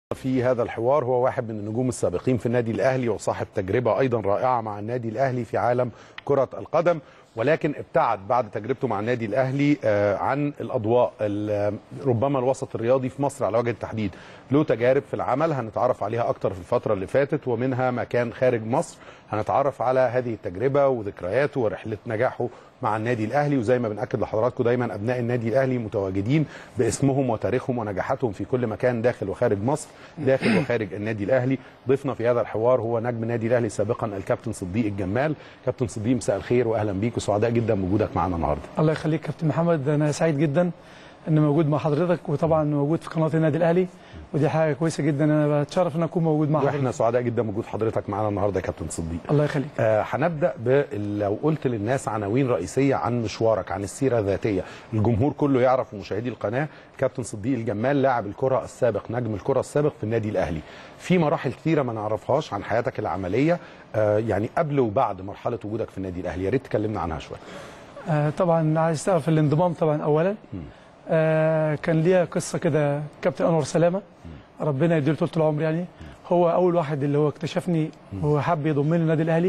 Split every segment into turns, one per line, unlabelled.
في هذا الحوار هو واحد من النجوم السابقين في النادي الأهلي وصاحب تجربة أيضا رائعة مع النادي الأهلي في عالم كرة القدم، ولكن ابتعد بعد تجربته مع النادي الأهلي عن الأضواء ربما الوسط الرياضي في مصر على وجه التحديد. له تجارب في العمل هنتعرف عليها أكتر في الفترة اللي فاتت، ومنها ما كان خارج مصر. هنتعرف على هذه التجربة وذكرياته ورحلة نجاحه مع النادي الأهلي، وزي ما بنأكد لحضراتكم دايما أبناء النادي الأهلي متواجدين باسمهم وتاريخهم ونجاحاتهم في كل مكان داخل وخارج مصر، داخل وخارج النادي الأهلي. ضيفنا في هذا الحوار هو نجم النادي الأهلي سابقا الكابتن صديق الجمال. كابتن صديق، مساء الخير واهلا بيك، وسعداء جدا بوجودك معنا النهارده.
الله يخليك كابتن محمد، انا سعيد جدا ان موجود مع حضرتك، وطبعا موجود في قناه النادي الاهلي، ودي حاجه كويسه جدا. انا بتشرف ان اكون موجود مع حضرتك،
واحنا سعداء جدا بوجود حضرتك معنا النهارده يا كابتن صديق.
الله يخليك.
هنبدا لو قلت للناس عناوين رئيسيه عن مشوارك، عن السيره الذاتيه، الجمهور كله يعرف ومشاهدي القناه كابتن صديق الجمال لاعب الكره السابق، نجم الكره السابق في النادي الاهلي. في مراحل كثيره ما نعرفهاش عن حياتك العمليه، يعني قبل وبعد مرحله وجودك في النادي الاهلي، يا ريت تكلمنا عنها شويه.
طبعا عايز تعرف الانضمام طبعا اولا. كان ليا قصه كده، كابتن انور سلامه ربنا يديله طول العمر، يعني هو اول واحد اللي هو اكتشفني وحب يضمني للنادي الاهلي،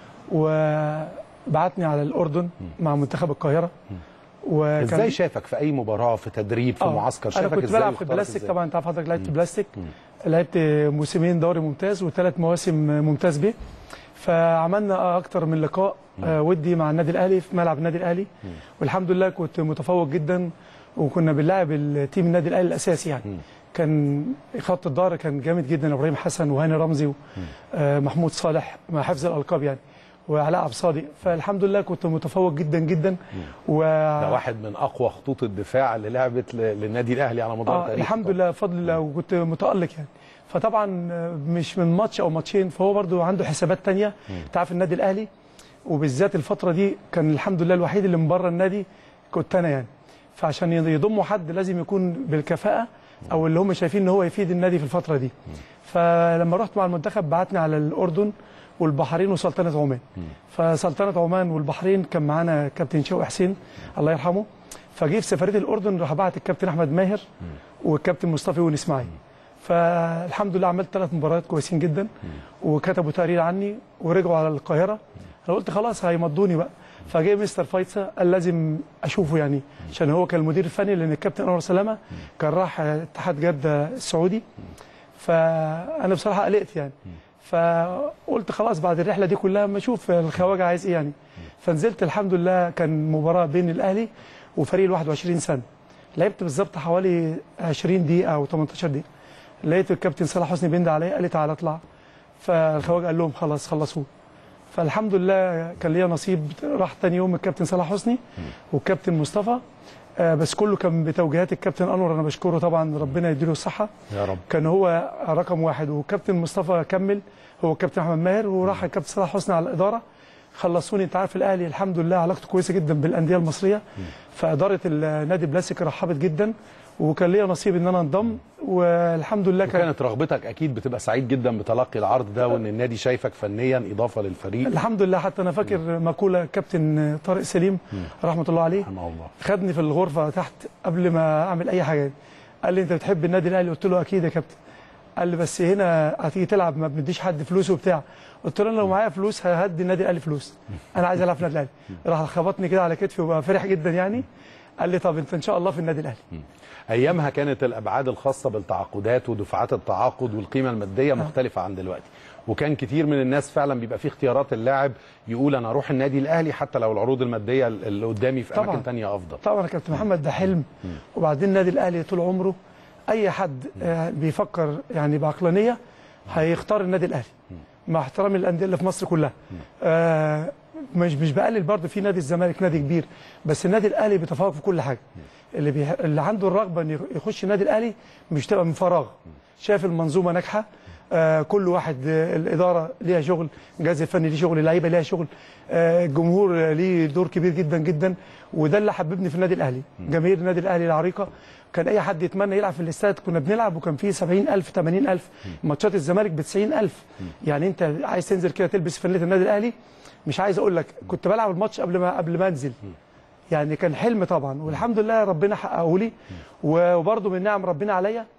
وبعتني على الاردن مع منتخب القاهره.
وكان ازاي شافك في اي مباراه، في تدريب، في معسكر؟ شافك ازاي؟
انا كنت بلعب في البلاستيك طبعا، انت عارف حضرتك لعبت بلاستيك، لعبت موسمين دوري ممتاز و3 مواسم ممتاز ب. فعملنا اكتر من لقاء ودي مع النادي الاهلي في ملعب النادي الاهلي، والحمد لله كنت متفوق جدا، وكنا بنلاعب التيم النادي الاهلي الاساسي. يعني كان خط الظهر كان جامد جدا، ابراهيم حسن وهاني رمزي ومحمود صالح مع حفظ الالقاب يعني، وعلاء عبد الصادق. فالحمد لله كنت متفوق جدا جدا.
ده واحد من اقوى خطوط الدفاع اللي لعبت للنادي الاهلي على مدار تاريخه.
الحمد لله بفضل الله، وكنت متالق يعني. فطبعا مش من ماتش او ماتشين، فهو برضو عنده حسابات ثانيه. انت عارف النادي الاهلي وبالذات الفتره دي كان الحمد لله الوحيد اللي من بره النادي كنت انا يعني، فعشان يضموا حد لازم يكون بالكفاءه او اللي هم شايفين ان هو يفيد النادي في الفتره دي. فلما رحت مع المنتخب بعتني على الاردن والبحرين وسلطنه عمان. فسلطنه عمان والبحرين كان معانا كابتن شوقي حسين الله يرحمه، فجه في سفريه الاردن راح بعت الكابتن احمد ماهر والكابتن مصطفى ونسماعي. فالحمد لله عملت 3 مباريات كويسين جدا، وكتبوا تقرير عني ورجعوا على القاهره. انا قلت خلاص هيمضوني بقى، فجاء مستر فايتسا قال لازم اشوفه يعني، عشان هو كان المدير الفني، لان الكابتن انور سلامه كان راح اتحاد جده السعودي. فانا بصراحه قلقت يعني، فقلت خلاص بعد الرحله دي كلها ما اشوف الخواجه عايز ايه يعني. فنزلت الحمد لله، كان مباراه بين الاهلي وفريق ال 21 سنه، لعبت بالظبط حوالي 20 دقيقه او 18 دقيقه. لقيت الكابتن صلاح حسني بيند عليا قال لي تعالى اطلع، فالخواجه قال لهم خلاص خلصوه. فالحمد لله كان ليا نصيب، راح ثاني يوم الكابتن صلاح حسني والكابتن مصطفى، بس كله كان بتوجيهات الكابتن انور، انا بشكره طبعا ربنا يديله الصحه
يا رب.
كان هو رقم 1، والكابتن مصطفى كمل هو الكابتن احمد ماهر، وراح الكابتن صلاح حسني على الاداره خلصوني. انت عارف الاهلي الحمد لله علاقته كويسه جدا بالانديه المصريه، فاداره النادي بلاستيك رحبت جدا، وكان ليا نصيب ان انا انضم، والحمد لله.
كانت رغبتك اكيد بتبقى سعيد جدا بتلقي العرض ده، وان النادي شايفك فنيا اضافه للفريق.
الحمد لله. حتى انا فاكر مقوله كابتن طارق سليم رحمه الله عليه، خدني في الغرفه تحت قبل ما اعمل اي حاجه، قال لي انت بتحب النادي الاهلي؟ قلت له اكيد يا كابتن. قال لي بس هنا هتيجي تلعب ما بنديش حد فلوس وبتاع. قلت له لو معايا فلوس ههدي النادي الاهلي فلوس، انا عايز العب في النادي الاهلي. راح خبطني كده على كتفي وبقى فرح جدا يعني، قال لي طب انت ان شاء الله في النادي الاهلي.
ايامها كانت الابعاد الخاصه بالتعاقدات ودفعات التعاقد والقيمه الماديه مختلفه عن دلوقتي، وكان كتير من الناس فعلا بيبقى في اختيارات اللاعب يقول انا اروح النادي الاهلي حتى لو العروض الماديه اللي قدامي في اماكن ثانيه افضل.
طبعا يا كابتن محمد ده حلم، وبعدين النادي الاهلي طول عمره اي حد بيفكر يعني بعقلانيه هيختار النادي الاهلي، مع احترامي للانديه اللي في مصر كلها. مش بقلل برضه في نادي الزمالك نادي كبير، بس النادي الاهلي بيتفوق في كل حاجه. اللي عنده الرغبه ان يخش النادي الاهلي مش تبقى من فراغ، شايف المنظومه ناجحه، كل واحد الاداره ليها شغل، الجهاز الفني ليه شغل، اللعيبه ليها شغل، الجمهور ليه دور كبير جدا جدا، وده اللي حببني في النادي الاهلي. جماهير النادي الاهلي العريقه، كان اي حد يتمنى يلعب في الاستاد، كنا بنلعب وكان فيه 70,000 80,000، ماتشات الزمالك ب 90,000. يعني انت عايز تنزل كده تلبس فانلة النادي الاهلي، مش عايز اقول لك كنت بلعب الماتش قبل ما انزل. يعني كان حلم طبعا، والحمد لله ربنا حققه لي، وبرده من نعم ربنا عليا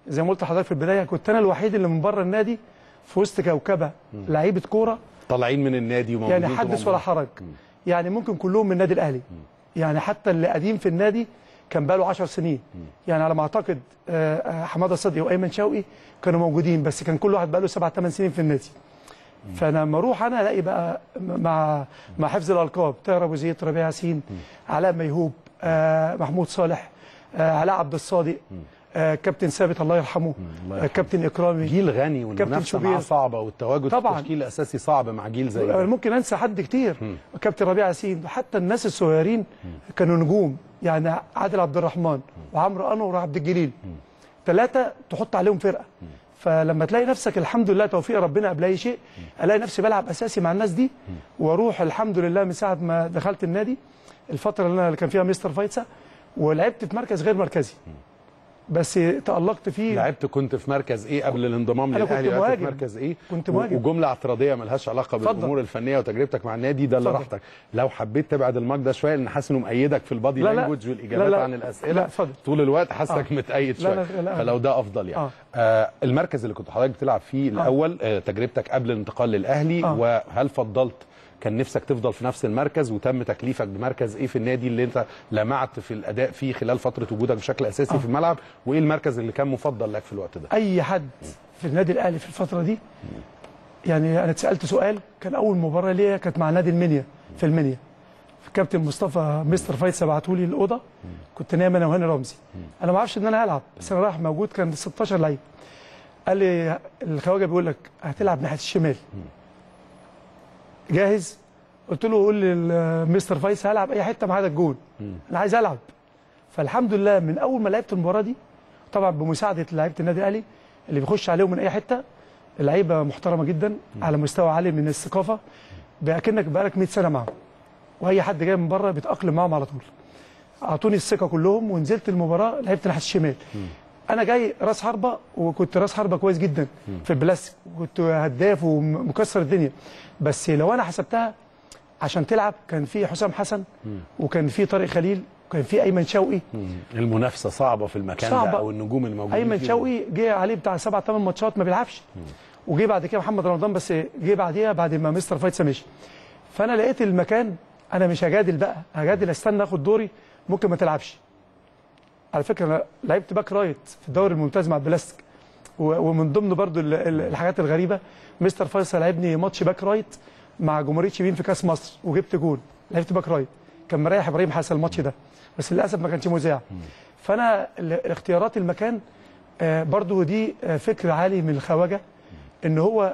زي ما قلت لحضرتك في البدايه، كنت انا الوحيد اللي من بره النادي في وسط كوكبه لعيبه كوره
طالعين من النادي وموجودين،
يعني حدث ولا حرج. يعني ممكن كلهم من النادي الاهلي. يعني حتى اللي قديم في النادي كان بقاله 10 سنين. يعني على ما اعتقد حماده صدقي وايمن شوقي كانوا موجودين، بس كان كل واحد بقاله 7 8 سنين في النادي. فانا لما اروح انا الاقي بقى مع حفظ الالقاب طاهر ابو زيد، ربيع ياسين، علاء ميهوب، محمود صالح، علاء عبد الصادق، كابتن ثابت الله يرحمه، كابتن اكرامي.
جيل غني والمنافسه معاه صعبه، والتواجد
طبعا
في التشكيل الاساسي صعب مع جيل زي ده.
ممكن انسى حد كتير، كابتن ربيع ياسين، حتى الناس الصغيرين كانوا نجوم. يعني عادل عبد الرحمن وعمرو انور وعبد الجليل، 3 تحط عليهم فرقه. فلما تلاقي نفسك الحمد لله توفيق ربنا قبل اي شيء، الاقي نفسي بلعب اساسي مع الناس دي، واروح الحمد لله من ساعه ما دخلت النادي الفتره اللي كان فيها مستر فايتسا، ولعبت في مركز غير مركزي بس تألقت فيه.
لعبت كنت في مركز ايه قبل الانضمام للاهلي؟
كنت مهاجم.
في مركز ايه؟
كنت مهاجم.
وجمله اعتراضيه ملهاش علاقه بالامور الفنيه وتجربتك مع النادي ده اللي راحتك. لو حبيت تبعد المايك ده شويه، لان حاسس انه مأيدك في البادي لانجوج والاجابات عن الاسئله. طول الوقت حاسسك متأيد شويه. فلو ده افضل يعني. المركز اللي كنت حضرتك بتلعب فيه الاول، تجربتك قبل الانتقال للاهلي، وهل فضلت كان نفسك تفضل في نفس المركز، وتم تكليفك بمركز ايه في النادي اللي انت لمعت في الاداء فيه خلال فتره وجودك بشكل اساسي في الملعب، وايه المركز اللي كان مفضل لك في الوقت ده؟
اي حد في النادي الاهلي في الفتره دي، يعني انا اتسالت سؤال، كان اول مباراه ليا كانت مع نادي المنيا في المنيا، كابتن مصطفى مستر فايتس بعته لي الاوضه، كنت نايم انا وهاني رمزي، انا ما اعرفش ان انا هلعب، بس انا رايح موجود كان 16 لعيب. قال لي الخواجه بيقول لك هتلعب ناحيه الشمال، جاهز؟ قلت له قول لمستر فايس هلعب اي حته ما عدا الجون، انا عايز العب. فالحمد لله من اول ما لعبت المباراه دي، طبعا بمساعده لعيبه النادي الاهلي اللي بيخش عليهم من اي حته، اللعيبه محترمه جدا على مستوى عالي من الثقافه، باكنك بقالك 100 سنه معاهم، واي حد جاي من بره بيتاقلم معاهم على طول. اعطوني الثقه كلهم، ونزلت المباراه لعبت ناحيه الشمال. انا جاي راس حربه، وكنت راس حربه كويس جدا في البلاستيك، وكنت هداف ومكسر الدنيا. بس لو انا حسبتها عشان تلعب، كان في حسام حسن، وكان في طارق خليل، وكان في ايمن شوقي.
المنافسه صعبه في المكان
صعبة.
ده، او النجوم الموجودين.
ايمن شوقي جه عليه بتاع 7 8 ماتشات ما بيلعبش، وجه بعد كده محمد رمضان، بس جه بعديها بعد ما مستر فايتس مشي. فانا لقيت المكان، انا مش هجادل بقى، هجادل استنى اخد دوري، ممكن ما تلعبش. على فكره انا لعبت باك رايت في الدوري الممتاز مع البلاستيك، ومن ضمن برضو الحاجات الغريبه، مستر فيصل لعبني ماتش باك رايت مع جمهوريه شبين في كاس مصر، وجبت جول، لعبت باك رايت، كان مريح ابراهيم حسن الماتش ده، بس للاسف ما كانش مذاع. فانا اختيارات المكان برضو دي فكر عالي من الخواجه، ان هو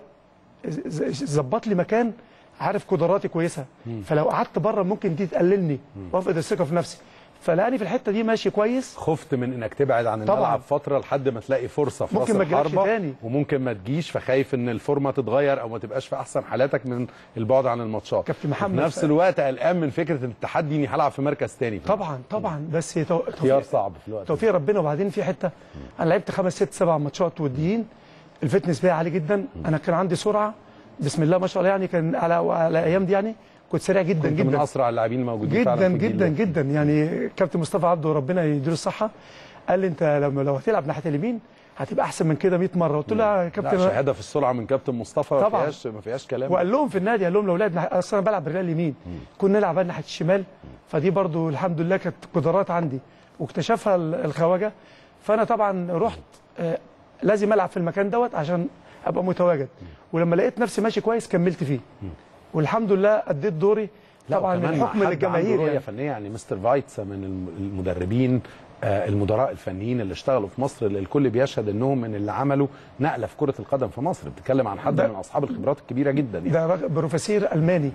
ظبط لي مكان عارف قدراتي كويسه، فلو قعدت بره ممكن دي تقللني وافقد الثقه في نفسي. فلاني في الحته دي ماشي كويس.
خفت من انك تبعد عن الملعب فتره لحد ما تلاقي فرصه في راس
الحربه،
وممكن ما تجيش، فخايف ان الفورمه تتغير او ما تبقاش في احسن حالاتك من البعد عن الماتشات.
كابتن محمد
في نفس الوقت قلقان من فكره التحدي اني هلعب في مركز تاني.
طبعا بس
اختيار صعب في الوقت
توفيق ربنا. وبعدين في حته انا لعبت 5 6 7 ماتشات وديين، الفتنس بتاعي عالي جدا، انا كان عندي سرعه بسم الله ما شاء الله، يعني كان على الايام دي يعني كنت سريع جدا جدا،
من اسرع اللاعبين الموجودين
جدا جدا جدا. يعني كابتن مصطفى عبده ربنا يديله الصحه قال لي انت لو هتلعب ناحيه اليمين هتبقى احسن من كده 100 مره. قلت له يا كابتن،
شهاده في السرعه من كابتن مصطفى ما فيهاش كلام.
وقال لهم في النادي، قال لهم لو لعب اصلا انا بلعب بالرجل اليمين، كنا نلعب ناحيه الشمال، فدي برضو الحمد لله كانت قدرات عندي واكتشفها الخواجه. فانا طبعا رحت لازم العب في المكان دوت عشان ابقى متواجد، ولما لقيت نفسي ماشي كويس كملت فيه، والحمد لله اديت دوري. طبعا الحكم للجماهير
يعني فنيه، يعني مستر فايتس من المدربين المدراء الفنيين اللي اشتغلوا في مصر، اللي الكل بيشهد انهم من اللي عملوا نقله في كره القدم في مصر. بتتكلم عن حد من اصحاب الخبرات الكبيره جدا يعني.
ده بروفيسير الماني،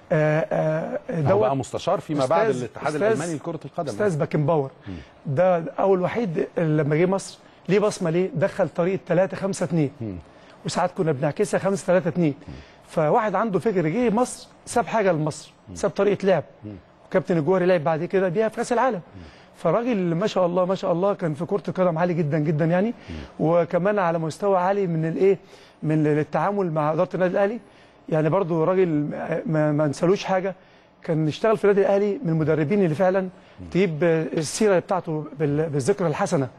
هو بقى مستشار فيما بعد الاتحاد الالماني لكره القدم،
استاذ باكنباور. ده اول وحيد لما جه مصر ليه بصمه، ليه دخل طريقه 3-5-2، وساعات كنا بنعكسها 5-3-2. فواحد عنده فكر جه مصر ساب حاجه لمصر، ساب طريقه لعب، وكابتن الجوهري لعب بعد كده بيها في كاس العالم. فالراجل ما شاء الله ما شاء الله كان في كره القدم عالي جدا جدا يعني، وكمان على مستوى عالي من الايه، من التعامل مع اداره النادي الاهلي. يعني برضو راجل ما نسالوش حاجه، كان اشتغل في النادي الاهلي من المدربين اللي فعلا تجيب السيره بتاعته بالذكرى الحسنه.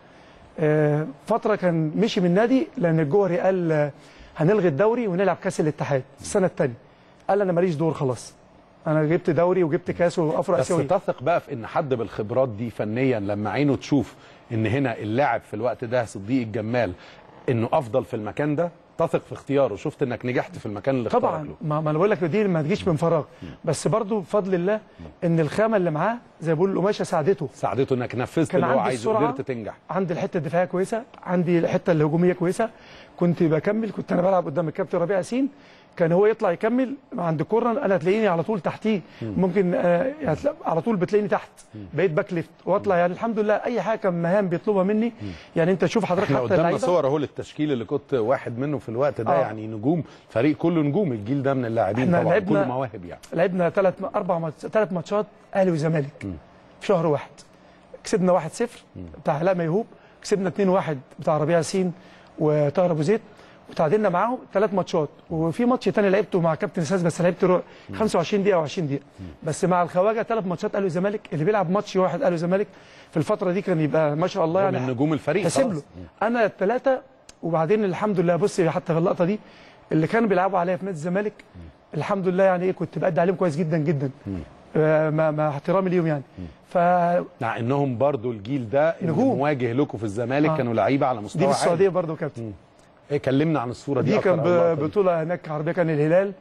فتره كان مشي من النادي لان الجوهري قال هنلغي الدوري ونلعب كاس الاتحاد السنه الثانيه. قال انا ماليش دور خلاص، انا جبت دوري وجبت كاس وافرق اسيوي.
بس تثق بقى في ان حد بالخبرات دي فنيا لما عينه تشوف ان هنا اللاعب في الوقت ده صديق الجمال انه افضل في المكان ده، تثق في اختياره؟ شفت انك نجحت في المكان اللي اختارك
طبعا
له.
ما انا بقول لك دي ما تجيش من فراغ، بس برضو بفضل الله ان الخامه اللي معاه زي ما بيقولوا القماشه ساعدته
انك نفذت اللي هو عايزه وقدرت تنجح.
عندي الحته الدفاعيه كويسه، عندي الحته الهجوميه كويسه، كنت بكمل. كنت انا بلعب قدام الكابتن ربيع ياسين، كان هو يطلع يكمل عند الكورنر، انا تلاقيني على طول تحتيه، ممكن على طول بتلاقيني تحت، بقيت باك ليفت واطلع. يعني الحمد لله اي حاجه كان مهام بيطلبها مني. يعني انت شوف حضرتك
حتى قدامنا صور اهو للتشكيل اللي كنت واحد منه في الوقت ده. يعني نجوم فريق كله نجوم، الجيل ده من اللاعبين طبعا كله مواهب. يعني
لعبنا 3 ماتشات اهلي وزمالك في شهر واحد. كسبنا 1-0 بتاع علاء ميهوب، كسبنا 2-1 بتاع ربيع ياسين وطاهر ابو زيد، وتعادلنا معاهم 3 ماتشات. وفي ماتش تاني لعبته مع كابتن ساس بس لعبته 25 دقيقه او 20 دقيقه بس مع الخواجه. 3 ماتشات اهلي وزمالك، اللي بيلعب ماتش واحد اهلي وزمالك في الفتره دي كان يبقى ما شاء الله. يعني
من نجوم الفريق
هسيب له انا الثلاثه. وبعدين الحمد لله بص حتى في اللقطه دي اللي كانوا بيلعبوا عليها في نادي الزمالك الحمد لله يعني ايه كنت بأدي عليهم كويس جدا جدا. مع احترامي ليهم يعني.
مع انهم برضو الجيل ده
نجوم
مواجه لكم في الزمالك كانوا لعيبه على مستوى
عالي. دي في السعوديه برضو كابتن.
ايه كلمنا عن الصوره دي.
دي كان بطوله هناك عربيه، كان الهلال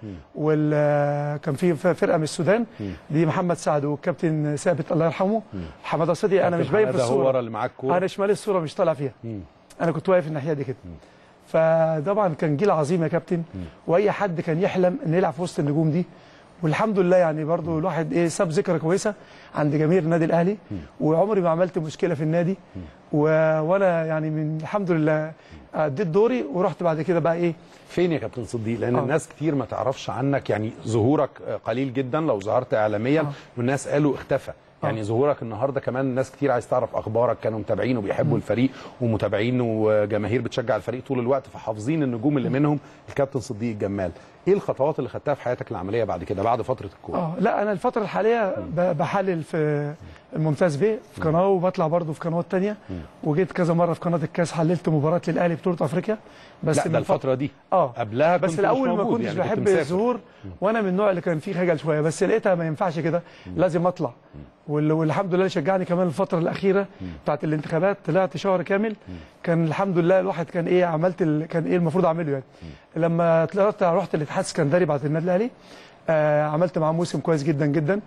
كان في فرقه من السودان. دي محمد سعد والكابتن ثابت الله يرحمه، حماده صدقي. انا مش باين في الصوره،
هو اللي معاك كوره،
انا شمال الصوره مش طالع فيها. انا كنت واقف الناحيه دي كده. فطبعا كان جيل عظيم يا كابتن، واي حد كان يحلم ان يلعب في وسط النجوم دي. والحمد لله يعني برضو الواحد ساب ذكرى كويسه عند جماهير النادي الاهلي، وعمري ما عملت مشكله في النادي. وانا يعني من الحمد لله اديت دوري ورحت بعد كده بقى
فين يا كابتن صديق؟ لان الناس كتير ما تعرفش عنك، يعني ظهورك قليل جدا لو ظهرت اعلاميا والناس قالوا اختفى. يعني ظهورك النهارده كمان الناس كتير عايز تعرف اخبارك، كانوا متابعين وبيحبوا الفريق ومتابعين وجماهير بتشجع الفريق طول الوقت، فحافظين النجوم اللي منهم الكابتن صديق الجمال. ايه الخطوات اللي خدتها في حياتك العمليه بعد كده بعد فتره الكوره؟
لا انا الفتره الحاليه بحلل في الممتاز بيه في قناه، وبطلع برضو في قنوات ثانيه، وجيت كذا مره في قناه الكاس حللت مباراه للاهلي بطوله افريقيا. بس
لا ده الفتره دي
قبلها بس الاول ما كنتش يعني بحب الظهور، وانا من النوع اللي كان فيه خجل شويه، بس لقيتها ما ينفعش كده، لازم اطلع. والحمد لله شجعني كمان الفتره الاخيره بتاعت الانتخابات، طلعت شهر كامل. كان الحمد لله الواحد كان عملت كان المفروض اعمله يعني. لما طلعت رحت الاتحاد السكندري بعد النادي الاهلي، عملت معاه موسم كويس جدا جدا.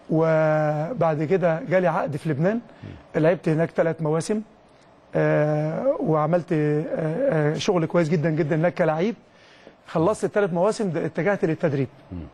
وبعد كده جالي عقد في لبنان، لعبت هناك 3 مواسم، وعملت شغل كويس جدا جدا هناك كلاعب. خلصت ال3 مواسم اتجهت للتدريب.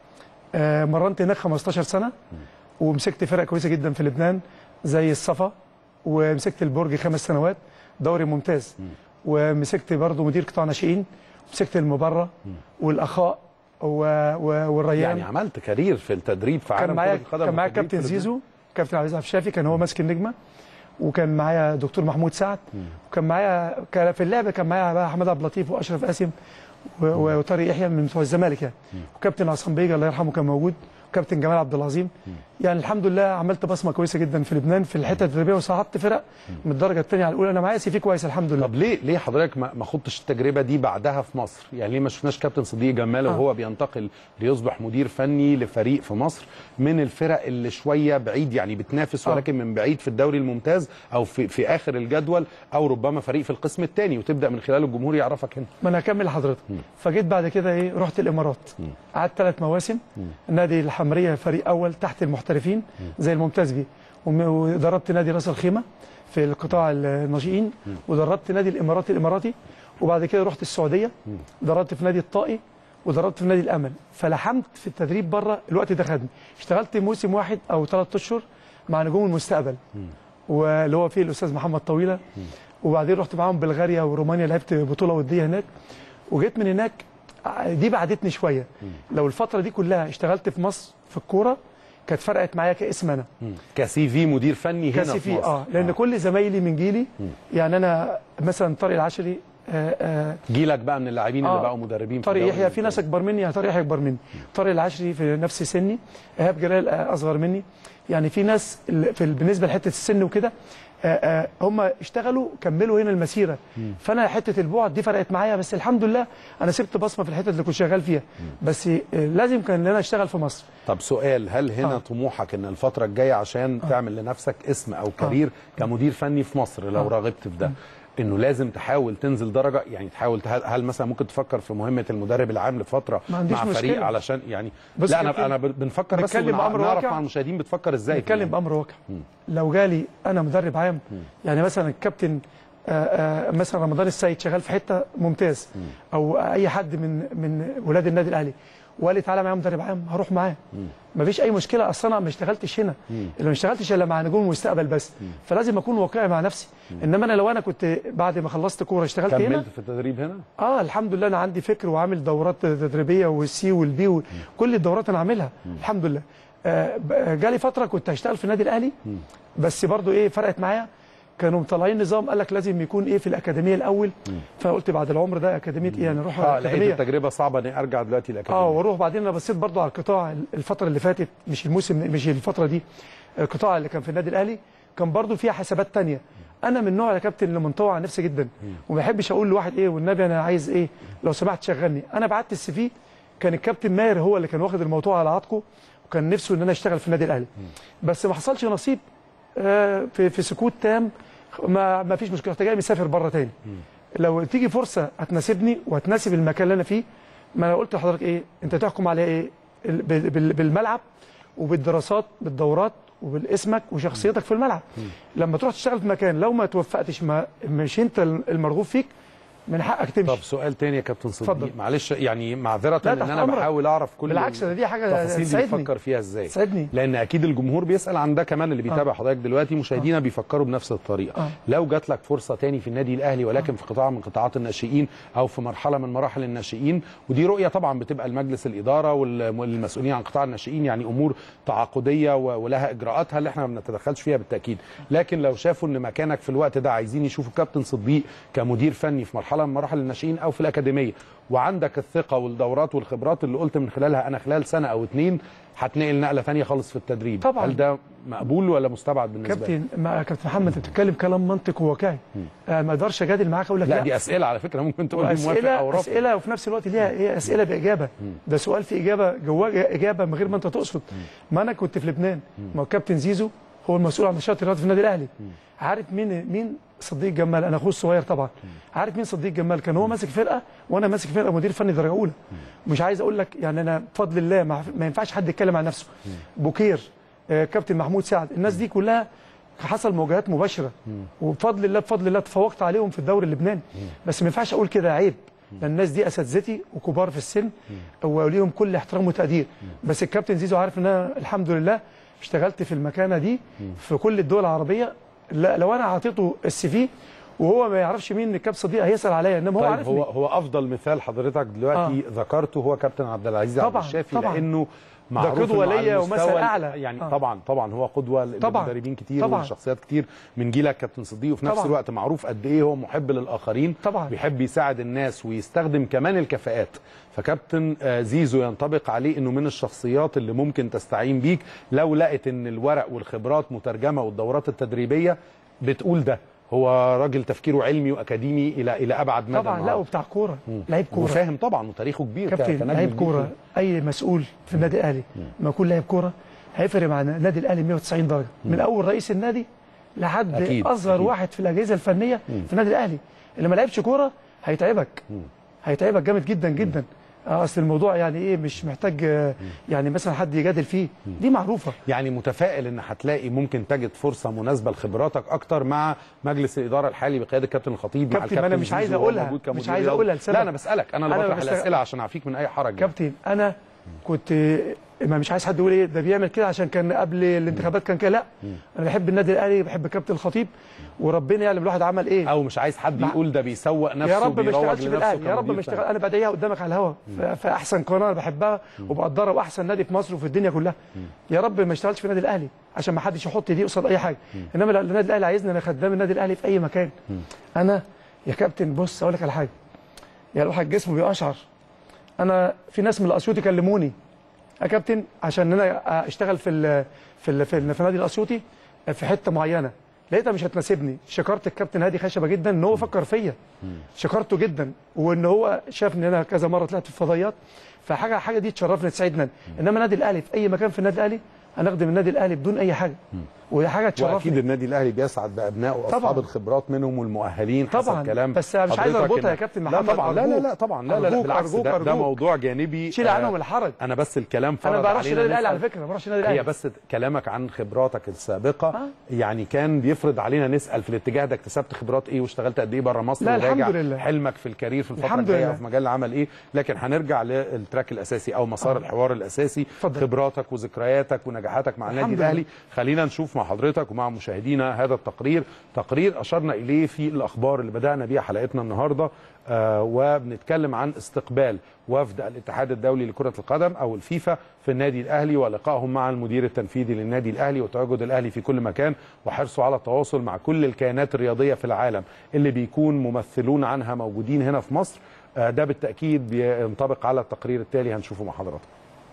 مرنت هناك 15 سنه، ومسكت فرق كويسه جدا في لبنان زي الصفا، ومسكت البرج 5 سنوات دوري ممتاز، ومسكت برضه مدير قطاع ناشئين، ومسكت المبره والاخاء والريان.
يعني عملت كارير في التدريب في عالم كرة القدم.
كان معايا كابتن زيزو، كابتن عبد العزيز الشافي كان هو ماسك النجمه، وكان معايا دكتور محمود سعد، وكان معايا في اللعبه كان معايا بقى حماد عبد اللطيف واشرف قاسم وطارق يحيى من بتوع الزمالك يعني، وكابتن عصام بيجا الله يرحمه كان موجود، وكابتن جمال عبد العظيم. يعني الحمد لله عملت بصمه كويسه جدا في لبنان في الحته التدريبيه، وصعدت فرق من الدرجه الثانيه على الاولى. انا معايا سي في كويس الحمد لله.
طب ليه حضرتك ما خضتش التجربه دي بعدها في مصر؟ يعني ليه ما شفناش كابتن صديق جمال وهو بينتقل ليصبح مدير فني لفريق في مصر من الفرق اللي شويه بعيد، يعني بتنافس ولكن من بعيد في الدوري الممتاز او في اخر الجدول، او ربما فريق في القسم الثاني وتبدا من خلاله الجمهور يعرفك هنا؟
ما انا هكمل لحضرتك. فجيت بعد كده رحت الامارات، قعدت 3 مواسم. نادي الحمريه فريق اول تحت المحترفين زي الممتاز بيه، ودربت نادي راس الخيمه في القطاع الناشئين، ودربت نادي الاماراتي، وبعد كده رحت السعوديه، دربت في نادي الطائي، ودربت في نادي الامل. فلحمت في التدريب بره، الوقت ده خدني. اشتغلت موسم واحد او 3 اشهر مع نجوم المستقبل، واللي هو فيه الاستاذ محمد طويله، وبعدين رحت معاهم بلغاريا ورومانيا، لعبت بطوله وديه هناك، وجيت من هناك. دي بعدتني شويه. لو الفتره دي كلها اشتغلت في مصر في الكوره كانت فرقت معايا كاسم انا
كسي في مدير فني هنا
كسي
في مصر.
لان كل زمايلي من جيلي، يعني انا مثلا طارق العشري
جيلك بقى من اللاعبين اللي بقوا مدربين.
طارق يحيى في ناس اكبر مني، طارق يحيى اكبر مني، طارق العشري في نفس سني، ايهاب جلال اصغر مني. يعني في ناس بالنسبه لحته السن وكده هم اشتغلوا كملوا هنا المسيره. فانا حته البعد دي فرقت معايا، بس الحمد لله انا سبت بصمه في الحته اللي كنت شغال فيها، بس لازم كان ان انا اشتغل في مصر.
طب سؤال، هل هنا طموحك ان الفتره الجايه عشان تعمل لنفسك اسم او كارير كمدير فني في مصر لو رغبت في ده، انه لازم تحاول تنزل درجه؟ يعني تحاول هل مثلا ممكن تفكر في مهمه المدرب العام لفتره مع فريق علشان يعني لا انا بنفكر بس نعرف مع المشاهدين بتفكر ازاي.
نتكلم بامر واقع. لو جالي انا مدرب عام، يعني مثلا الكابتن مثلا رمضان السيد شغال في حته ممتاز، او اي حد من ولاد النادي الاهلي وقال لي تعالى معايا مدرب عام، هروح معاه. مفيش اي مشكله، اصل انا ما اشتغلتش هنا، اللي ما اشتغلتش الا مع نجوم المستقبل بس، فلازم اكون واقعي مع نفسي. انما انا لو انا كنت بعد ما خلصت كوره اشتغلت هنا،
كملت في التدريب هنا؟
الحمد لله انا عندي فكر وعامل دورات تدريبيه والسي والبي كل الدورات انا عاملها الحمد لله. جالي فتره كنت هشتغل في النادي الاهلي، بس برضو فرقت معايا، كانوا مطلعين نظام قال لك لازم يكون في الاكاديميه الاول. فقلت بعد العمر ده اكاديميه انا اروح
الاكاديميه. لقيت التجربه صعبه اني ارجع دلوقتي الاكاديميه
واروح. بعدين انا بصيت برضو على القطاع الفتره اللي فاتت، مش الموسم مش الفتره دي، القطاع اللي كان في النادي الاهلي كان برضو فيها حسابات ثانيه. انا من نوع يا كابتن اللي منطوي على نفسي جدا، وما بحبش اقول لواحد والنبي انا عايز لو سمحت شغلني. انا بعت السي في، كان الكابتن ماهر هو اللي كان واخد الموضوع على عاتقه، وكان نفسه ان انا اشتغل في النادي الاهلي، بس ما حصلش نصيب. في سكوت تام، ما فيش مشكله، رحت جاي مسافر بره تاني. لو تيجي فرصه هتناسبني وهتناسب المكان اللي انا فيه، ما انا قلت لحضرتك انت تحكم على بالملعب وبالدراسات بالدورات وبالاسمك وشخصيتك في الملعب. لما تروح تشتغل في مكان لو ما توفقتش، مش انت المرغوب فيك، من حقك تمشي.
طب سؤال تاني يا كابتن صديق، معلش يعني معذره ان انا بحاول اعرف كل
بالعكس دي حاجه
تفاصيل بيفكر فيها ازاي،
تسعدني،
لان اكيد الجمهور بيسال عن ده كمان، اللي بيتابع حضرتك دلوقتي مشاهدينا بيفكروا بنفس الطريقه. لو جات لك فرصه تاني في النادي الاهلي ولكن في قطاع من قطاعات الناشئين او في مرحله من مراحل الناشئين، ودي رؤيه طبعا بتبقى لمجلس الاداره والمسؤولين عن قطاع الناشئين، يعني امور تعاقديه ولها اجراءاتها اللي احنا ما بنتدخلش فيها بالتاكيد، لكن لو شافوا ان مكانك في الوقت ده عايزين يشوفوا كابتن صديق كمدير فني في مرحله من مراحل الناشئين او في الاكاديميه، وعندك الثقه والدورات والخبرات اللي قلت من خلالها انا خلال سنه او اتنين هتنقل نقله ثانيه خالص في التدريب،
طبعا
هل ده مقبول ولا مستبعد بالنسبه لك؟
كابتن محمد انت بتتكلم كلام منطقي وواقعي، ما اقدرش اجادل معاك اقول لك
لا. دي اسئله على فكره، ممكن تقول لي موافق او رافض.
اسئله وفي نفس الوقت ليها اسئله باجابه. ده سؤال في اجابه جواه اجابه من غير ما انت تقصد. ما انا كنت في لبنان، ما هو كابتن زيزو هو المسؤول عن النشاط الرياضي في النادي الاهلي. عارف مين صديق جمال؟ انا اخوه الصغير طبعا. عارف مين صديق جمال؟ كان هو ماسك فرقه وانا ماسك فرقه مدير فني درجه اولى. مش عايز اقول لك يعني انا بفضل الله ما ينفعش حد يتكلم عن نفسه. بوكير، كابتن محمود سعد، الناس دي كلها حصل مواجهات مباشره، وبفضل الله تفوقت عليهم في الدوري اللبناني. بس ما ينفعش اقول كده، عيب، لان الناس دي اساتذتي وكبار في السن وليهم كل احترام وتقدير. بس الكابتن زيزو عارف ان انا الحمد لله اشتغلت في المكانه دي في كل الدول العربيه. لا لو انا اعطيته السي في وهو ما يعرفش مين الكابتن صديق هيسال عليا، انما هو عارفني.
هو افضل مثال حضرتك دلوقتي ذكرته هو كابتن عبد العزيز عبد الشافي، لانه معروف
قدوه ليا ومثل اعلى
يعني. طبعا هو قدوه للمدربين كتير وشخصيات كتير من جيلك كابتن صديق، وفي نفس الوقت معروف قد ايه هو محب للاخرين، بيحب يساعد الناس ويستخدم كمان الكفاءات. فكابتن زيزو ينطبق عليه انه من الشخصيات اللي ممكن تستعين بيك لو لقت ان الورق والخبرات مترجمه والدورات التدريبيه بتقول ده. هو راجل تفكيره علمي واكاديمي الى ابعد مدى
طبعا. لا وبتاع كوره، لعيب كوره
وفاهم طبعا، وتاريخه كبير
كابتن، لعيب كوره. اي مسؤول في النادي الاهلي ما يكون لعيب كوره هيفرق مع النادي الاهلي 190 درجه، من اول رئيس النادي لحد اصغر واحد في الاجهزه الفنيه في النادي الاهلي. اللي ما لعبش كوره هيتعبك، هيتعبك جامد جدا جدا. اصل الموضوع يعني مش محتاج يعني مثلا حد يجادل فيه، دي معروفه.
يعني متفائل ان هتلاقي ممكن تجد فرصه مناسبه لخبراتك اكتر مع مجلس الاداره الحالي بقياده الكابتن الخطيب، مع الكابتن.
انا مش عايز اقولها لسبب.
لا انا بسالك، انا اللي بطرح الاسئله عشان اعفيك من اي حرج.
كابتن انا كنت مش عايز حد يقول ده بيعمل كده عشان كان قبل الانتخابات كان كده، لا. انا بحب النادي الاهلي، بحب الكابتن الخطيب، وربنا يعلم الواحد عمل ايه.
او مش عايز حد يقول ده بيسوق نفسه،
يا رب ما اشتغلش في الاهلي، يا رب ما اشتغل. انا بدعيها قدامك على الهوا في احسن قناه انا بحبها وبقدرها، واحسن نادي في مصر وفي الدنيا كلها. يا رب ما اشتغلش في النادي الاهلي عشان ما حدش يحط دي قصاد اي حاجه. انما النادي الاهلي عايزني انا خدام النادي الاهلي في اي مكان. انا يا كابتن بص اقول لك على حاجه، يا الواحد جسمه بيقشعر. انا في ناس من الاسيوطي كلموني يا كابتن عشان انا اشتغل في نادي الاسيوطي في حته معينه، لقيتها مش هتناسبني. شكرت الكابتن هادي خشبه جدا ان هو فكر فيا، شكرته جدا، وان هو شاف ان انا كذا مره طلعت في الفضائيات، فحاجه دي تشرفنا تسعدنا. انما النادي الاهلي في اي مكان في النادي الاهلي هنخدم النادي الاهلي بدون اي حاجه، ودي حاجه تشرفني.
واكيد النادي الاهلي بيسعد بابنائه واصحاب الخبرات منهم والمؤهلين حسب
طبعا
كلام.
بس مش عايز اربطها يا كابتن محمد.
لا طبعا، لا طبعا، لا بالعكس، ده موضوع جانبي،
شيل عنهم الحرج.
انا بس الكلام فرض
علينا. انا ما بعرفش النادي الاهلي على فكره، ما بعرفش النادي الاهلي.
هي بس كلامك عن خبراتك السابقه يعني كان بيفرض علينا نسال في الاتجاه ده، اكتسبت خبرات ايه واشتغلت قد ايه بره مصر،
لا الحمد لله.
حلمك في الكارير في الفتره الجايه في مجال العمل ايه. لكن هنرجع للتراك الاساسي او مسار الحوار الاساسي، خبراتك وذكرياتك ونجاحاتك مع النادي الاهلي. خلينا نشوف مع حضرتك ومع مشاهدينا هذا تقرير أشرنا إليه في الأخبار اللي بدأنا بيها حلقتنا النهاردة، وبنتكلم عن استقبال وفد الاتحاد الدولي لكرة القدم أو الفيفا في النادي الأهلي، ولقائهم مع المدير التنفيذي للنادي الأهلي، وتواجد الأهلي في كل مكان وحرصه على التواصل مع كل الكيانات الرياضية في العالم اللي بيكون ممثلون عنها موجودين هنا في مصر. ده بالتأكيد بينطبق على التقرير التالي هنشوفه مع حضراتكم.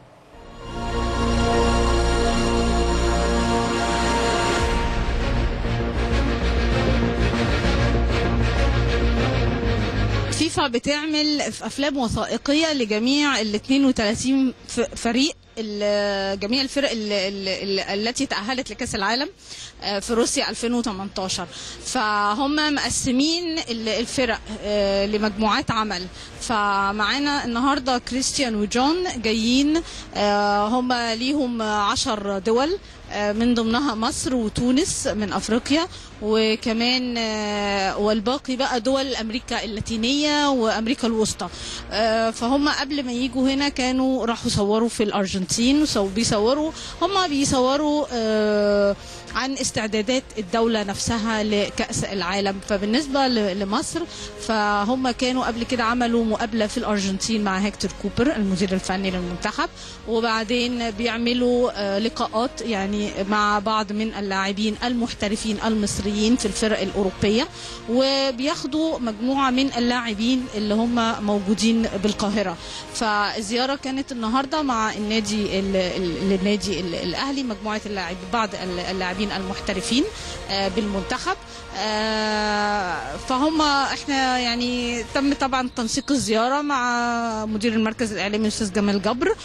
فيفا بتعمل افلام وثائقيه لجميع ال 32 فريق، جميع الفرق التي تأهلت لكأس العالم في روسيا 2018. فهم مقسمين الفرق لمجموعات عمل. فمعانا النهارده كريستيان وجون جايين، هم ليهم 10 دول من ضمنها مصر وتونس من افريقيا، وكمان والباقي بقى دول امريكا اللاتينيه وامريكا الوسطى. فهم قبل ما يجوا هنا كانوا راحوا صوروا في الارجنتين، بيصوروا عن استعدادات الدولة نفسها لكأس العالم. فبالنسبة لمصر فهم كانوا قبل كده عملوا مقابلة في الأرجنتين مع هيكتور كوبر المدير الفني للمنتخب، وبعدين بيعملوا لقاءات يعني مع بعض من اللاعبين المحترفين المصريين في الفرق الأوروبية، وبياخدوا مجموعة من اللاعبين اللي هم موجودين بالقاهرة. فالزيارة كانت النهاردة مع النادي الأهلي، مجموعة بعض اللاعبين المحترفين بالمنتخب. فهم احنا يعني تم طبعا تنسيق الزياره مع مدير المركز الاعلامي الاستاذ جمال جبر،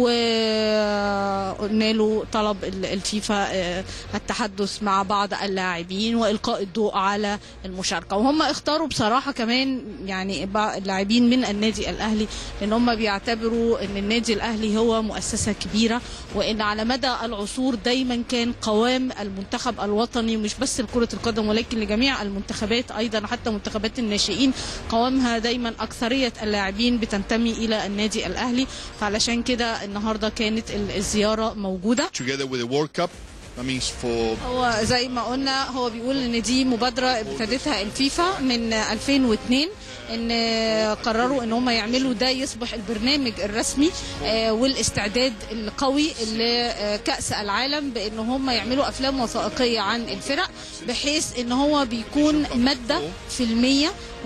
وقلنا له طلب الفيفا التحدث مع بعض اللاعبين والقاء الضوء على المشاركه. وهم اختاروا بصراحه كمان يعني اللاعبين من النادي الاهلي، لان هم بيعتبروا ان النادي الاهلي هو مؤسسه كبيره، وان على مدى العصور دايما كان قوام المنتخب الوطني مش بس لكرة القدم ولكن لجميع المنتخبات ايضا، حتى منتخبات الناشئين قوامها دايما اكثرية اللاعبين بتنتمي الى النادي الاهلي. فعلشان كده النهارده كانت الزيارة موجودة. هو زي ما قلنا هو بيقول ان دي مبادرة ابتدتها الفيفا من 2002، ان قرروا ان هم يعملوا ده يصبح البرنامج الرسمي والاستعداد القوي لكأس العالم، بان هم يعملوا افلام وثائقية عن الفرق، بحيث ان هو بيكون مادة فيلمية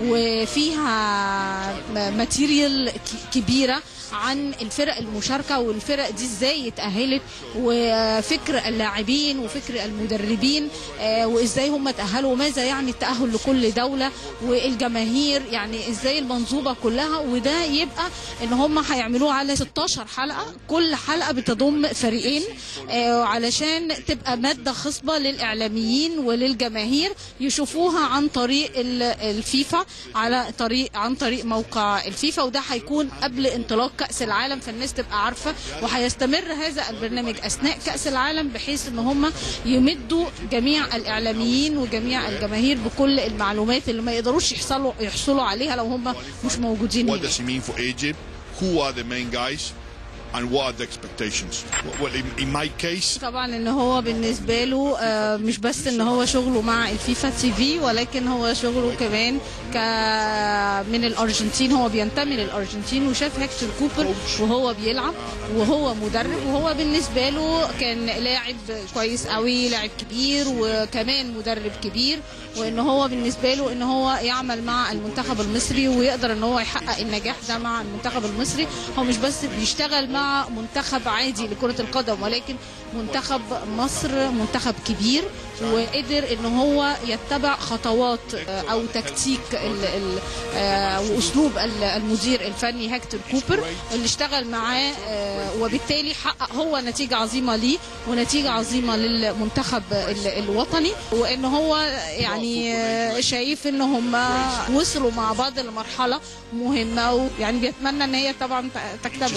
وفيها ماتيريال كبيرة عن الفرق المشاركة والفرق دي ازاي اتأهلت، وفكر اللاعبين وفكر المدربين وازاي هم تأهلوا، وماذا يعني التأهل لكل دولة، والجماهير يعني ازاي المنظومة كلها. وده يبقى ان هم هيعملوه على 16 حلقة، كل حلقة بتضم فريقين، علشان تبقى مادة خصبة للإعلاميين وللجماهير يشوفوها عن طريق الفيفا، عن طريق موقع الفيفا. وده هيكون قبل انطلاق كأس العالم، فالناس تبقى عارفة، وهيستمر هذا البرنامج أثناء كأس العالم، بحيث ان هم يمدوا جميع الإعلاميين وجميع الجماهير بكل المعلومات اللي ما يقدروش يحصلوا عليها لو هم مش موجودين هنا.
And what are the expectations? Well, in my case
طبعا ان هو بالنسبه له مش بس ان هو شغله مع الفيفا تي في، ولكن هو شغله كمان من الارجنتين. هو بينتمي للارجنتين، وشاف هيكتور كوبر وهو بيلعب وهو مدرب، وهو بالنسبه له كان لاعب كويس قوي، لاعب كبير وكمان مدرب كبير، وان هو بالنسبه له ان هو يعمل مع المنتخب المصري ويقدر ان هو يحقق النجاح ده مع المنتخب المصري. هو مش بس بيشتغل مع منتخب عادي لكرة القدم، ولكن منتخب مصر منتخب كبير، وقدر ان هو يتبع خطوات او تكتيك واسلوب المدير الفني هيكتور كوبر اللي اشتغل معاه، وبالتالي حقق هو نتيجه عظيمه ليه ونتيجه عظيمه للمنتخب الوطني، وان هو يعني شايف ان هم وصلوا مع بعض لمرحله مهمه، ويعني بيتمنى ان هي طبعا تكتمل.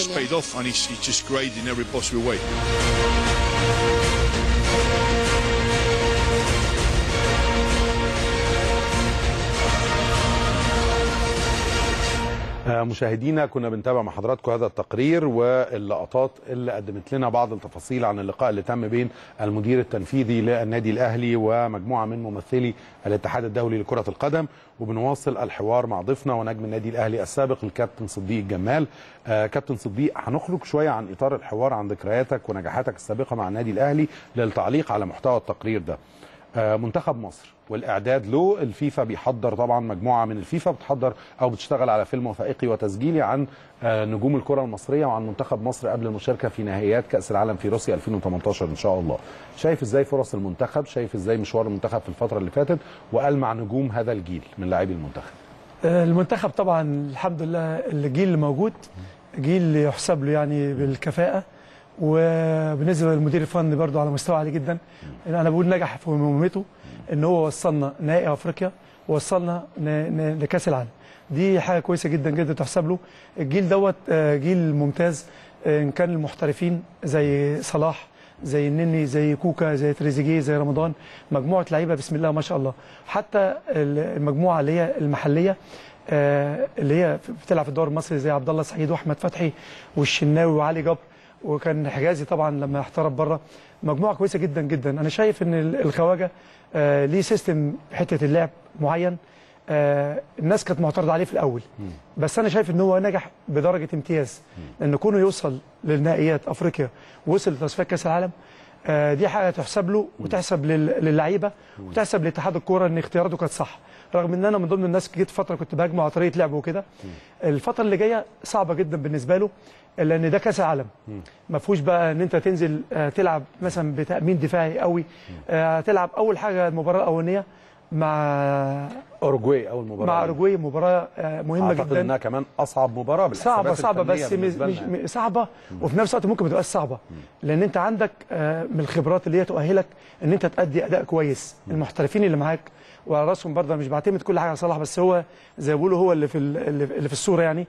مشاهدينا، كنا بنتابع مع حضراتكم هذا التقرير واللقطات اللي قدمت لنا بعض التفاصيل عن اللقاء اللي تم بين المدير التنفيذي للنادي الأهلي ومجموعة من ممثلي الاتحاد الدولي لكرة القدم، وبنواصل الحوار مع ضيفنا ونجم النادي الأهلي السابق الكابتن صديق الجمال. كابتن صديق، هنخرج شوية عن إطار الحوار عن ذكرياتك ونجاحاتك السابقة مع النادي الأهلي للتعليق على محتوى التقرير ده. منتخب مصر والاعداد له، الفيفا بيحضر طبعا، مجموعه من الفيفا بتحضر او بتشتغل على فيلم وثائقي وتسجيلي عن نجوم الكره المصريه وعن منتخب مصر قبل المشاركه في نهائيات كاس العالم في روسيا 2018 ان شاء الله. شايف ازاي فرص المنتخب؟ شايف ازاي مشوار المنتخب في الفتره اللي فاتت وألمع نجوم هذا الجيل من لاعبي المنتخب؟
المنتخب طبعا الحمد لله الجيل اللي موجود جيل يحسب له يعني بالكفاءه، وبالنسبه للمدير الفني برضه على مستوى عالي جدا. انا بقول نجح في مهمته ان هو وصلنا نهائي افريقيا ووصلنا لكاس العالم، دي حاجه كويسه جدا جدا تحسب له. الجيل دوت جيل ممتاز، ان كان المحترفين زي صلاح زي النني زي كوكا زي تريزيجيه زي رمضان، مجموعه لعيبه بسم الله ما شاء الله. حتى المجموعه اللي هي المحليه اللي هي بتلعب في الدوري المصري زي عبد الله سعيد واحمد فتحي والشناوي وعلي جبر، وكان حجازي طبعا لما احترف بره، مجموعه كويسه جدا جدا. انا شايف ان الخواجه ليه سيستم حته اللعب معين، الناس كانت معترضه عليه في الاول، بس انا شايف ان هو نجح بدرجه امتياز، ان كونه يوصل للنهائيات افريقيا ووصل لتصفيات كاس العالم، دي حاجه تحسب له وتحسب للعيبه وتحسب لاتحاد الكوره ان اختياراته كانت صح، رغم ان انا من ضمن الناس جيت فتره كنت بهاجمه على طريقه لعبه وكده. الفتره اللي جايه صعبه جدا بالنسبه له، لان ده كاس العالم ما فيهوش بقى ان انت تنزل تلعب مثلا بتامين دفاعي قوي، تلعب اول حاجه المباراه الاولانيه مع
اوروجواي، اول مباراه
مع اوروجواي، مباراه مهمه
أعتقد
جدا.
انها كمان اصعب مباراه،
صعبه بس مش صعبه، وفي نفس الوقت ممكن ما تبقاش صعبه، لان انت عندك من الخبرات اللي هي تؤهلك ان انت تأدي اداء كويس. المحترفين اللي معاك وعلى راسهم برضه مش بعتمد كل حاجه على صلاح، بس هو زي ما بيقولوا هو اللي في الصوره يعني.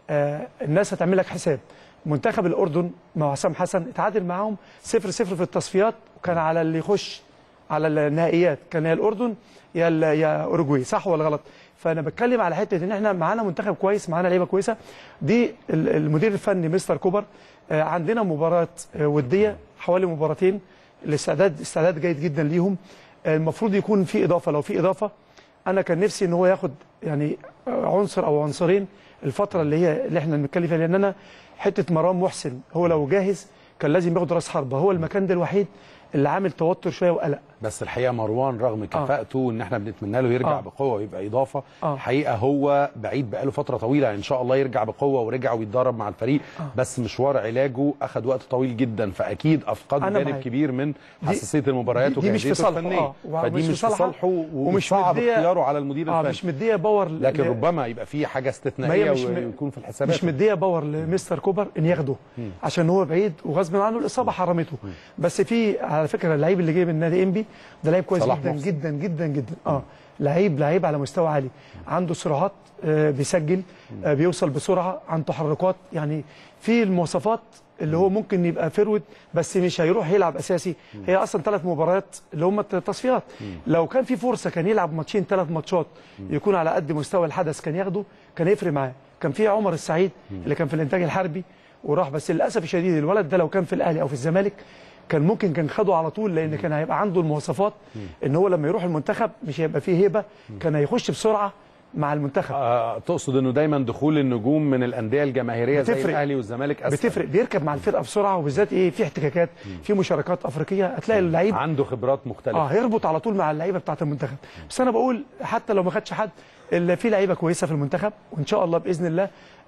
الناس هتعمل لك حساب. منتخب الاردن مع حسام حسن اتعادل معاهم 0-0 في التصفيات، وكان على اللي يخش على النهائيات كان يا الاردن يا اوروجواي، صح ولا غلط؟ فانا بتكلم على حته ان احنا معانا منتخب كويس، معانا لعيبه كويسه. دي المدير الفني مستر كوبر، عندنا مباراه وديه حوالي مباراتين، استعداد جيد جدا ليهم. المفروض يكون في اضافه، لو في اضافه انا كان نفسي ان هو ياخد يعني عنصر او عنصرين الفتره اللي احنا بنتكلم فيها، لان انا حته مرام محسن هو لو جاهز كان لازم ياخد راس حربه، هو المكان ده الوحيد اللي عامل توتر شويه وقلق.
بس الحقيقه مروان رغم كفاءته ان احنا بنتمنى له يرجع بقوه ويبقى اضافه، الحقيقه هو بعيد بقاله فتره طويله، ان شاء الله يرجع بقوه ورجع ويتدرب مع الفريق، بس مشوار علاجه اخذ وقت طويل جدا، فاكيد افقد جانب كبير من حساسيه المباريات
وجاهزيته
الفنيه، فدي مش في صالحه ومش صعب اختياره على المدير الفني.
مش مديه باور،
لكن ربما يبقى في حاجه استثنائيه ويكون في الحسابات.
مش مديه باور لمستر كوبر ان ياخده عشان هو بعيد وغصب عنه الاصابه حرمته. بس في على فكره اللعيب اللي جاي من نادي انبي ده لعيب كويس جدا جدا جدا جدا. لعيب على مستوى عالي، عنده سرعات، بيسجل، بيوصل بسرعه، عنده تحركات، يعني في المواصفات اللي هو ممكن يبقى فيرود بس مش هيروح يلعب اساسي. هي اصلا 3 مباريات اللي هم التصفيات، لو كان في فرصه كان يلعب ماتشين 3 ماتشات يكون على قد مستوى الحدث كان ياخده، كان يفرق معاه. كان في عمر السعيد اللي كان في الانتاج الحربي وراح، بس للاسف الشديد الولد ده لو كان في الاهلي او في الزمالك كان خده على طول، لان كان هيبقى عنده المواصفات ان هو لما يروح المنتخب مش هيبقى فيه هيبه، كان هيخش بسرعه مع المنتخب.
تقصد انه دايما دخول النجوم من الانديه الجماهيريه زي الاهلي والزمالك اسهل،
بتفرق، بيركب مع الفرقه بسرعه، وبالذات في احتكاكات، في مشاركات افريقيه، هتلاقي اللعيب
عنده خبرات مختلفه،
هيربط على طول مع اللعيبه بتاعه المنتخب. بس انا بقول حتى لو ما خدش حد، اللي في لعيبه كويسه في المنتخب، وان شاء الله باذن الله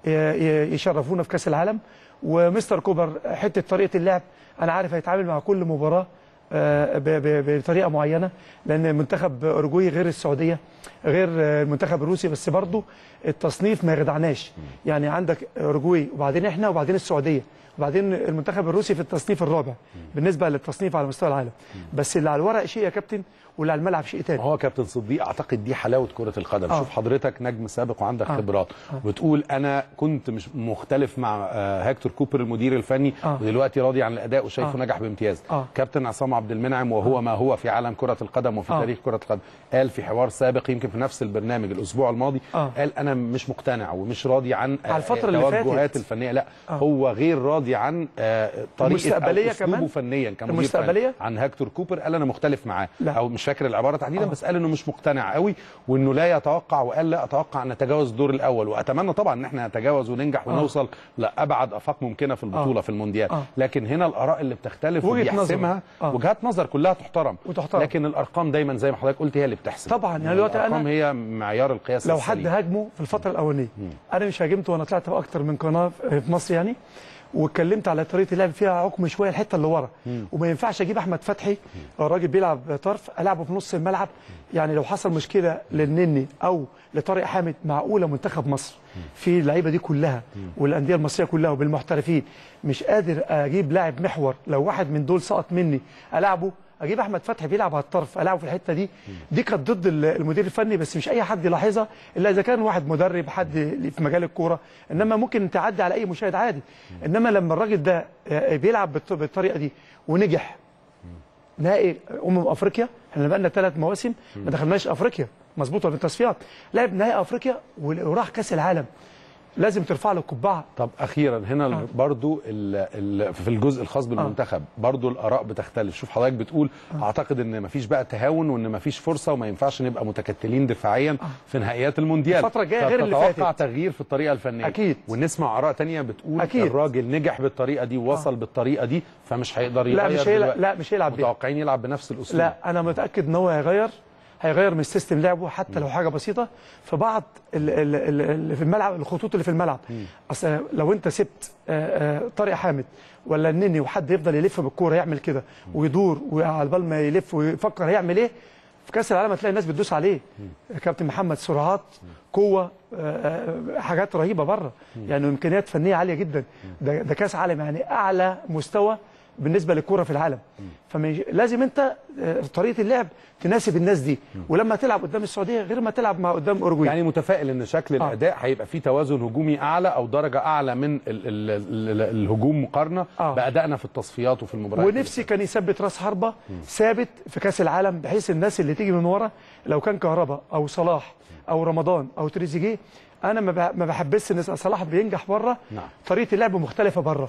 يشرفونا في كاس العالم. ومستر كوبر حته طريقه اللعب انا عارف هيتعامل مع كل مباراه بطريقه معينه، لان منتخب اوروجواي غير السعوديه غير المنتخب الروسي، بس برضه التصنيف ما يخدعناش. يعني عندك اوروجواي وبعدين احنا وبعدين السعوديه وبعدين المنتخب الروسي في التصنيف الرابع بالنسبه للتصنيف على مستوى العالم. بس اللي على الورق شيء يا كابتن واللي على الملعب شيء تاني.
هو كابتن صديق اعتقد دي حلاوه كره القدم. شوف حضرتك نجم سابق وعندك خبرات وبتقول انا كنت مش مختلف مع هيكتور كوبر المدير الفني ودلوقتي راضي عن الاداء وشايفه نجح بامتياز. كابتن عصام عبد المنعم وهو ما هو في عالم كره القدم وفي تاريخ كره القدم قال في حوار سابق يمكن في نفس البرنامج الاسبوع الماضي قال انا مش مقتنع ومش راضي عن التوجهات الفنيه. لا هو غير راضي عن طريقه او اسلوبه فنيا كمدير فني عن هيكتور كوبر. قال انا مختلف معاه او مش فاكر العباره تحديدا بس قال انه مش مقتنع قوي وانه لا يتوقع وقال لا اتوقع ان نتجاوز الدور الاول واتمنى طبعا ان احنا نتجاوز وننجح ونوصل لابعد افاق ممكنه في البطوله في المونديال. لكن هنا الاراء اللي بتختلف وبيحسمها وجهات نظر كلها تحترم لكن الارقام دايما زي ما حضرتك قلت هي اللي بتحسم.
طبعا يعني دلوقتي
الارقام هي معيار القياس.
لو حد هاجمه في الفتره الاولانيه انا مش هاجمته وانا طلعت في اكتر من قناه في مصر يعني واتكلمت على طريقه اللعب فيها عقم شويه الحته اللي ورا وما ينفعش اجيب احمد فتحي الراجل بيلعب طرف العبه في نص الملعب. يعني لو حصل مشكله للنني او لطارق حامد معقوله منتخب مصر في اللعيبه دي كلها والانديه المصريه كلها وبالمحترفين مش قادر اجيب لاعب محور لو واحد من دول سقط مني العبه اجيب احمد فتحي بيلعب على الطرف العبه في الحته دي. دي كانت ضد المدير الفني بس مش اي حد يلاحظها الا اذا كان واحد مدرب حد في مجال الكوره انما ممكن تعدي على اي مشاهد عادي. انما لما الراجل ده بيلعب بالطريقه دي ونجح نهائي افريقيا احنا بقى لنا 3 مواسم ما دخلناش افريقيا مظبوطه في التصفيات لعب نهائي افريقيا وراح كاس العالم لازم ترفع له القبعه.
طب اخيرا هنا برضو في الجزء الخاص بالمنتخب برضو الاراء بتختلف. شوف حضرتك بتقول اعتقد ان مفيش بقى تهاون وان مفيش فرصه وما ينفعش نبقى متكتلين دفاعيا في نهائيات المونديال.
الفتره الجايه غير اللي فاتت
تتوقع تغيير في الطريقه الفنيه
اكيد
ونسمع اراء ثانيه بتقول
أكيد.
الراجل نجح بالطريقه دي ووصل بالطريقه دي فمش هيقدر يغير.
لا مش هيلعب
متوقعين يلعب بنفس الاسلوب.
لا انا متاكد ان هو هيغير من سيستم لعبه حتى لو حاجه بسيطه في بعض اللي في الملعب الخطوط اللي في الملعب. اصل لو انت سبت طارق حامد ولا النني وحد يفضل يلف بالكوره يعمل كده ويدور وعلى بال ما يلف ويفكر هيعمل ايه في كاس العالم هتلاقي الناس بتدوس عليه. كابتن محمد سرعات قوه حاجات رهيبه بره يعني امكانيات فنيه عاليه جدا. ده كاس عالم يعني اعلى مستوى بالنسبه للكوره في العالم. فلازم انت طريقه اللعب تناسب الناس دي ولما تلعب قدام السعوديه غير ما تلعب مع قدام اوروجواي.
يعني متفائل ان شكل الاداء هيبقى فيه توازن هجومي اعلى او درجه اعلى من الهجوم مقارنه بادائنا في التصفيات وفي المباريات.
ونفسي كان يثبت راس حربه ثابت في كاس العالم بحيث الناس اللي تيجي من ورا لو كان كهربا او صلاح او رمضان او تريزيجيه انا ما بحبش ان صلاح بينجح بره. طريقه اللعب مختلفه بره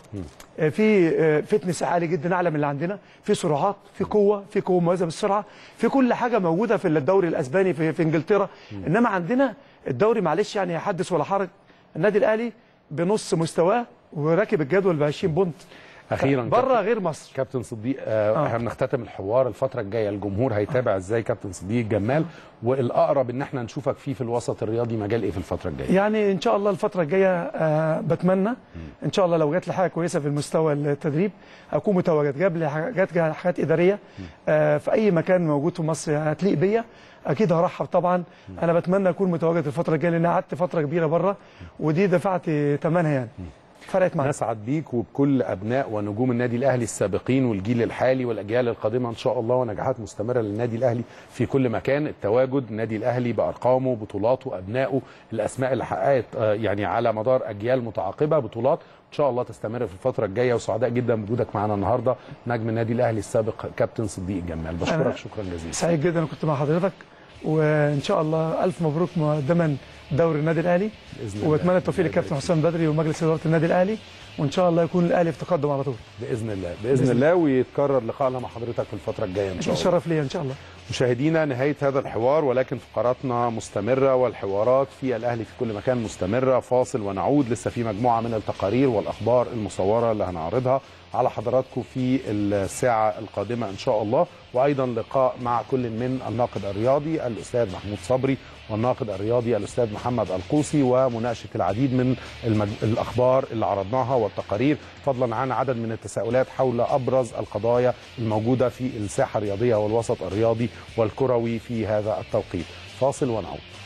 في فتنس عالي جدا اعلى من اللي عندنا في سرعات في قوه موازيه بالسرعه في كل حاجه موجوده في الدوري الاسباني في انجلترا. انما عندنا الدوري معلش يعني حدث ولا حرج النادي الاهلي بنص مستواه وراكب الجدول ب 20 بونت
اخيرا
بره غير مصر.
كابتن صديق احنا بنختتم الحوار الفتره الجايه الجمهور هيتابع ازاي كابتن صديق الجمال والاقرب ان احنا نشوفك فيه في الوسط الرياضي مجال ايه في الفتره الجايه؟ يعني
ان شاء الله الفتره الجايه بتمنى ان شاء الله لو جات لي حاجه كويسه في المستوى التدريب اكون متواجد. جات لي حاجات اداريه في اي مكان موجود في مصر هتليق بيا اكيد هرحب طبعا. انا بتمنى اكون متواجد الفتره الجايه لان قعدت فتره كبيره بره ودي دفعت ثمنها يعني فرقت معانا.
نسعد بيك وبكل ابناء ونجوم النادي الاهلي السابقين والجيل الحالي والاجيال القادمه ان شاء الله ونجاحات مستمره للنادي الاهلي في كل مكان. التواجد النادي الاهلي بارقامه بطولاته ابنائه الاسماء اللي حققت يعني على مدار اجيال متعاقبه بطولات ان شاء الله تستمر في الفتره الجايه وسعداء جدا بوجودك معانا النهارده نجم النادي الاهلي السابق كابتن صديق الجمال. بشكرك شكرا جزيلا.
سعيد جدا كنت مع حضرتك وان شاء الله الف مبروك مقدما دوري النادي الاهلي وبتمنى التوفيق للكابتن حسام بدري ومجلس اداره النادي الاهلي وان شاء الله يكون الاهلي في تقدم على طول
باذن الله ويتكرر لقائنا مع حضرتك في الفتره الجايه ان شاء الله.
شرف ليا ان شاء الله.
مشاهدينا نهايه هذا الحوار ولكن فقراتنا مستمره والحوارات في الاهلي في كل مكان مستمره. فاصل ونعود لسه في مجموعه من التقارير والاخبار المصوره اللي هنعرضها على حضراتكم في الساعه القادمه ان شاء الله وايضا لقاء مع كل من الناقد الرياضي الاستاذ محمود صبري والناقد الرياضي الأستاذ محمد القوسي، ومناقشة العديد من الأخبار اللي عرضناها والتقارير، فضلا عن عدد من التساؤلات حول أبرز القضايا الموجودة في الساحة الرياضية والوسط الرياضي والكروي في هذا التوقيت. فاصل ونعود.